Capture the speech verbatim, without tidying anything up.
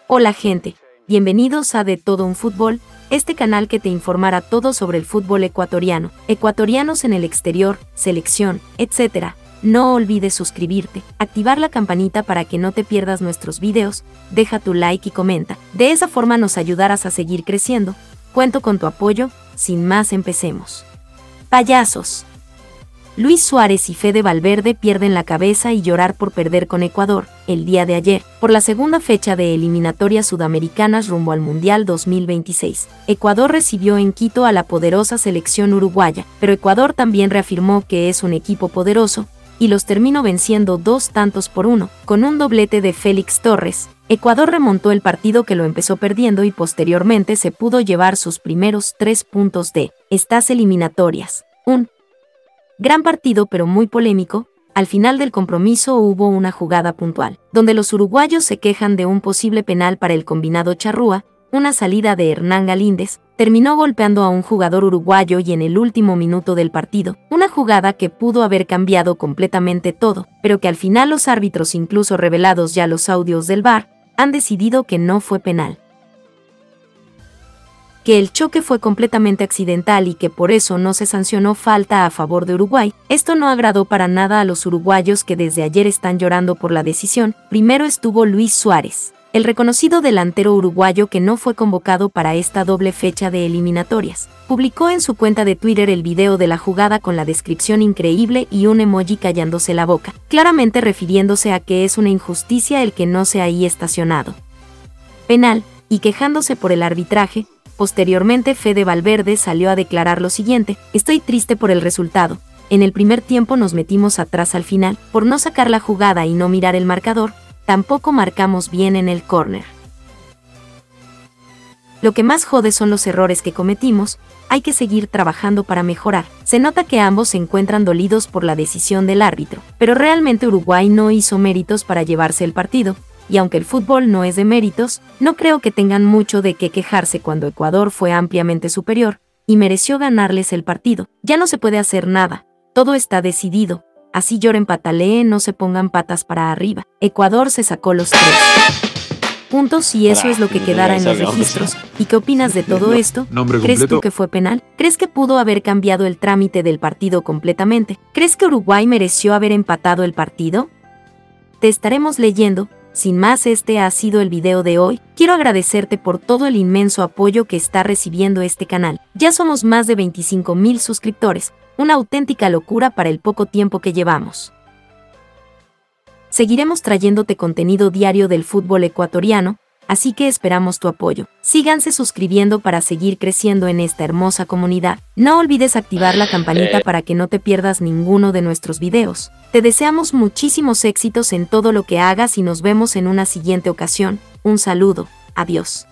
Hola gente, bienvenidos a De Todo un Fútbol, este canal que te informará todo sobre el fútbol ecuatoriano, ecuatorianos en el exterior, selección, etcétera. No olvides suscribirte, activar la campanita para que no te pierdas nuestros videos, deja tu like y comenta, de esa forma nos ayudarás a seguir creciendo. Cuento con tu apoyo, sin más empecemos. Payasos. Luis Suárez y Fede Valverde pierden la cabeza y llorar por perder con Ecuador, el día de ayer, por la segunda fecha de eliminatorias sudamericanas rumbo al Mundial dos mil veintiséis. Ecuador recibió en Quito a la poderosa selección uruguaya, pero Ecuador también reafirmó que es un equipo poderoso, y los terminó venciendo dos tantos por uno, con un doblete de Félix Torres. Ecuador remontó el partido que lo empezó perdiendo y posteriormente se pudo llevar sus primeros tres puntos de estas eliminatorias. Un gran partido pero muy polémico. Al final del compromiso hubo una jugada puntual, donde los uruguayos se quejan de un posible penal para el combinado charrúa. Una salida de Hernán Galíndez terminó golpeando a un jugador uruguayo y en el último minuto del partido, una jugada que pudo haber cambiado completamente todo, pero que al final los árbitros, incluso revelados ya los audios del V A R, han decidido que no fue penal. Que el choque fue completamente accidental y que por eso no se sancionó falta a favor de Uruguay. Esto no agradó para nada a los uruguayos que desde ayer están llorando por la decisión. Primero estuvo Luis Suárez, el reconocido delantero uruguayo que no fue convocado para esta doble fecha de eliminatorias. Publicó en su cuenta de Twitter el video de la jugada con la descripción increíble y un emoji callándose la boca, claramente refiriéndose a que es una injusticia el que no sea ahí estacionado penal, y quejándose por el arbitraje. Posteriormente Fede Valverde salió a declarar lo siguiente: estoy triste por el resultado. En el primer tiempo nos metimos atrás al final, por no sacar la jugada y no mirar el marcador, tampoco marcamos bien en el córner. Lo que más jode son los errores que cometimos, hay que seguir trabajando para mejorar. Se nota que ambos se encuentran dolidos por la decisión del árbitro, pero realmente Uruguay no hizo méritos para llevarse el partido. Y aunque el fútbol no es de méritos, no creo que tengan mucho de qué quejarse cuando Ecuador fue ampliamente superior y mereció ganarles el partido. Ya no se puede hacer nada, todo está decidido. Así lloren, pataleen, no se pongan patas para arriba. Ecuador se sacó los tres puntos y eso es lo que quedará en los registros. ¿Y qué opinas de todo esto? ¿Crees tú que fue penal? ¿Crees que pudo haber cambiado el trámite del partido completamente? ¿Crees que Uruguay mereció haber empatado el partido? Te estaremos leyendo. Sin más, este ha sido el video de hoy. Quiero agradecerte por todo el inmenso apoyo que está recibiendo este canal. Ya somos más de veinticinco mil suscriptores, una auténtica locura para el poco tiempo que llevamos. Seguiremos trayéndote contenido diario del fútbol ecuatoriano, así que esperamos tu apoyo. Síganse suscribiendo para seguir creciendo en esta hermosa comunidad. No olvides activar la campanita para que no te pierdas ninguno de nuestros videos. Te deseamos muchísimos éxitos en todo lo que hagas y nos vemos en una siguiente ocasión. Un saludo, adiós.